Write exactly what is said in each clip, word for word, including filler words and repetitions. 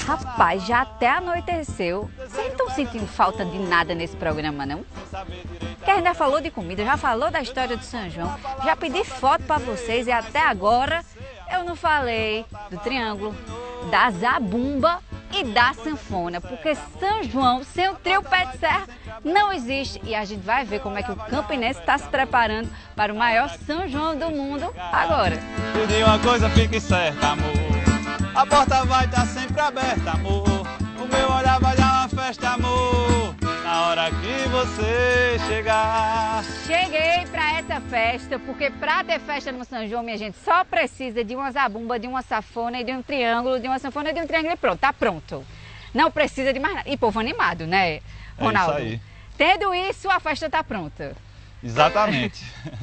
Rapaz, já até anoiteceu. Vocês não estão sentindo falta de nada nesse programa, não? Que ainda falou de comida, já falou da história do São João, já pedi foto para vocês e até agora eu não falei do triângulo, da zabumba e da sanfona, porque São João sem o trio Pé de Serra não existe. E a gente vai ver como é que o campinense está se preparando para o maior São João do mundo agora. Eu digo uma coisa, fique certa, amor. A porta vai estar sempre aberta, amor. O meu olhar vai dar uma festa, amor. Na hora que você chegar. Cheguei para essa festa, porque para ter festa no São João, minha gente, só precisa de uma zabumba, de uma safona e de um triângulo, de uma sanfona e de um triângulo e pronto, tá pronto. Não precisa de mais nada. E povo animado, né, Ronaldo? É isso aí. Tendo isso, a festa tá pronta. Exatamente.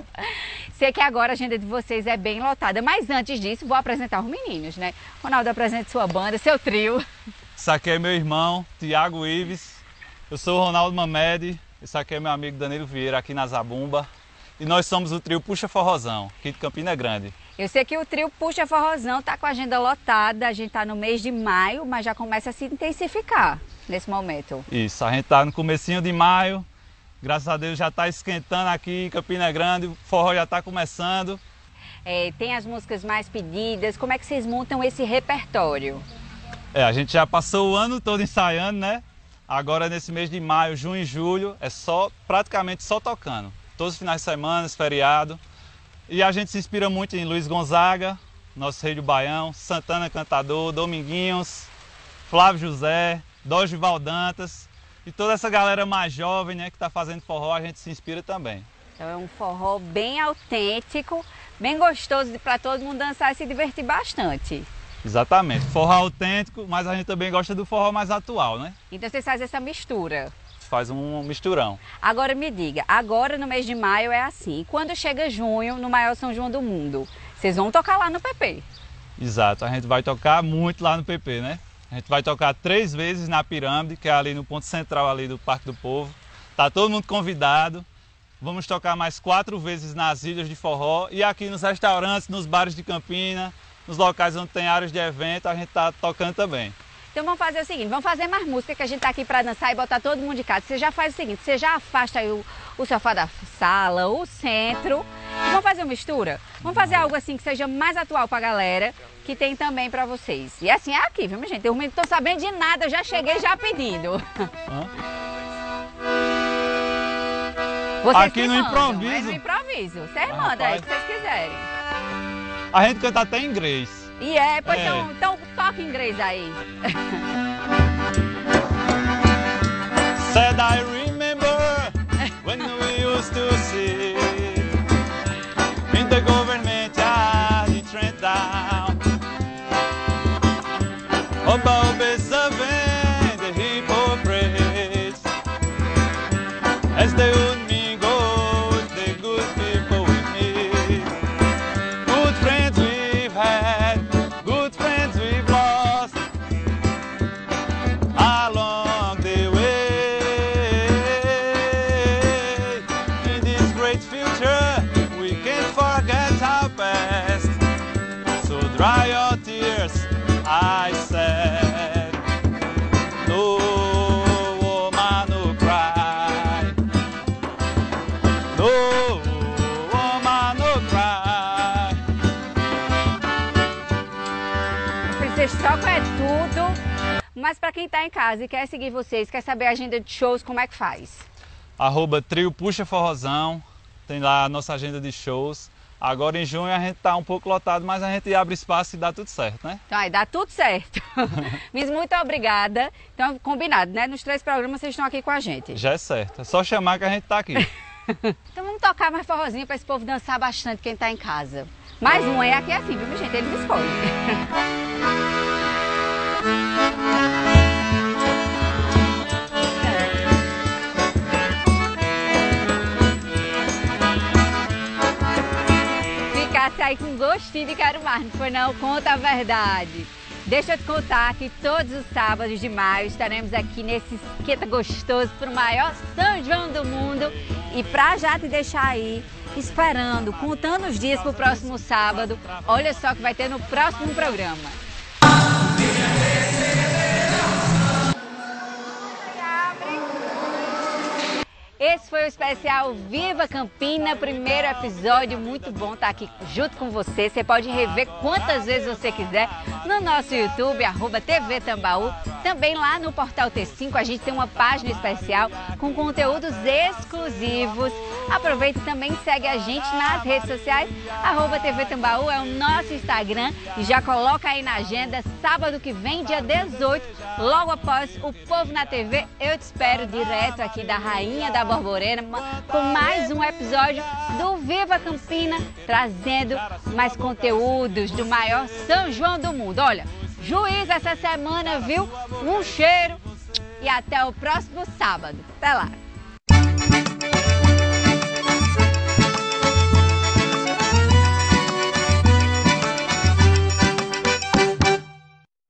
Sei que agora a agenda de vocês é bem lotada, mas antes disso, vou apresentar os meninos, né? Ronaldo, apresente sua banda, seu trio. Isso aqui é meu irmão, Tiago Ives. Eu sou o Ronaldo Mamed. Esse aqui é meu amigo Danilo Vieira, aqui na Zabumba. E nós somos o trio Puxa Forrozão, aqui de Campina Grande. Eu sei que o trio Puxa Forrozão tá com a agenda lotada, a gente tá no mês de maio, mas já começa a se intensificar nesse momento. Isso, a gente tá no comecinho de maio. Graças a Deus já está esquentando aqui em Campina Grande, o forró já está começando. É, tem as músicas mais pedidas, como é que vocês montam esse repertório? É, a gente já passou o ano todo ensaiando, né? Agora nesse mês de maio, junho e julho, é só, praticamente só tocando. Todos os finais de semana, feriado. E a gente se inspira muito em Luiz Gonzaga, nosso rei do Baião, Santana Cantador, Dominguinhos, Flávio José, Dorival Dantas. E toda essa galera mais jovem, né, que está fazendo forró, a gente se inspira também. Então é um forró bem autêntico, bem gostoso para todo mundo dançar e se divertir bastante. Exatamente, forró autêntico, mas a gente também gosta do forró mais atual, né? Então vocês fazem essa mistura. Faz um misturão. Agora me diga, agora no mês de maio é assim, e quando chega junho, no maior São João do mundo, vocês vão tocar lá no P P? Exato, a gente vai tocar muito lá no P P, né? A gente vai tocar três vezes na Pirâmide, que é ali no ponto central ali do Parque do Povo. Tá todo mundo convidado. Vamos tocar mais quatro vezes nas ilhas de forró e aqui nos restaurantes, nos bares de Campina, nos locais onde tem áreas de evento, a gente tá tocando também. Então vamos fazer o seguinte, vamos fazer mais música, que a gente tá aqui para dançar e botar todo mundo de casa. Você já faz o seguinte, você já afasta aí o, o sofá da sala, o centro, e vamos fazer uma mistura? Vamos fazer algo assim que seja mais atual pra galera, que tem também para vocês. E assim é aqui, viu, minha gente? Eu não tô sabendo de nada, eu já cheguei já pedindo. Vocês aqui no mandam, improviso. É no improviso, vocês Ah, mandam aí o rapaz. que vocês quiserem. A gente canta até em inglês. E é, pois É. então, então toca em inglês aí. Said I remember when we used to sit in the government yard in Trentown. About observing the hypocrites as they would mingle with the good people we meet. Good friends we've had, good friends we've lost along the way. In this great future, we can't forget our past. So dry your tears, I said. No woman, no cry. No woman, no cry. Princesa Choco é tudo, mas para quem tá em casa e quer seguir vocês, quer saber a agenda de shows, como é que faz? Arroba trio Puxa Forrozão, tem lá a nossa agenda de shows. Agora em junho a gente tá um pouco lotado, mas a gente abre espaço e dá tudo certo, né? Então aí, dá tudo certo. Miss, muito obrigada. Então, combinado, né? Nos três programas vocês estão aqui com a gente. Já é certo, é só chamar que a gente tá aqui. Então vamos tocar mais forrozinho para esse povo dançar bastante, quem tá em casa. Mais um é aqui assim, viu, gente? Eles escolhem. Ficasse aí com gostinho de quero mais, não foi não? Conta a verdade. Deixa eu te contar que todos os sábados de maio estaremos aqui nesse esquenta gostoso para o maior São João do mundo. E pra já te deixar aí esperando, contando os dias para o próximo sábado, olha só o que vai ter no próximo programa. especial Viva Campina, primeiro episódio, muito bom estar aqui junto com você. Você pode rever quantas vezes você quiser no nosso YouTube, arroba T V Tambaú. Também lá no Portal T cinco a gente tem uma página especial com conteúdos exclusivos. Aproveita e também segue a gente nas redes sociais, arroba T V Tambaú é o nosso Instagram. E já coloca aí na agenda, sábado que vem, dia dezoito, logo após o Povo na T V, eu te espero direto aqui da Rainha da Borborema com mais um episódio do Viva Campina, trazendo mais conteúdos do maior São João do mundo. Olha, juiz essa semana, viu? Um cheiro e até o próximo sábado. Até lá!